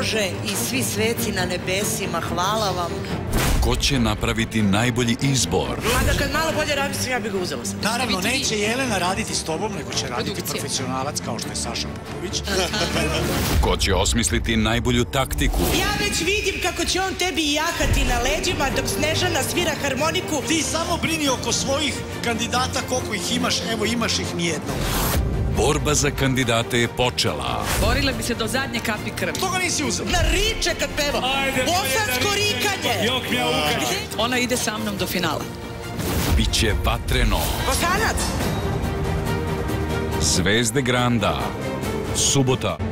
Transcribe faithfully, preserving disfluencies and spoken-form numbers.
Bože i svi sveci na nebesima, hvala vam. Ko će napraviti najbolji izbor? A da kad malo bolje razmislim, ja bih ga uzela sam. Naravno, neće Jelena raditi s tobom, nego će raditi profesionalac kao što je Saša Popović. Ko će osmisliti najbolju taktiku? Ja već vidim kako će on tebi jahati na leđima dok Snežana svira harmoniku. Ti samo brini oko svojih kandidata, koliko ih imaš, evo imaš ih nijednog. Borba za kandidate je počela. Borila bi se do zadnje kapi krvi. Što ga nisi uzela? Na riče kad peva. Bosansko rikanje. Ona ide sa mnom do finala. Biće vatreno. Bosanac. Zvezde Granda. Subota.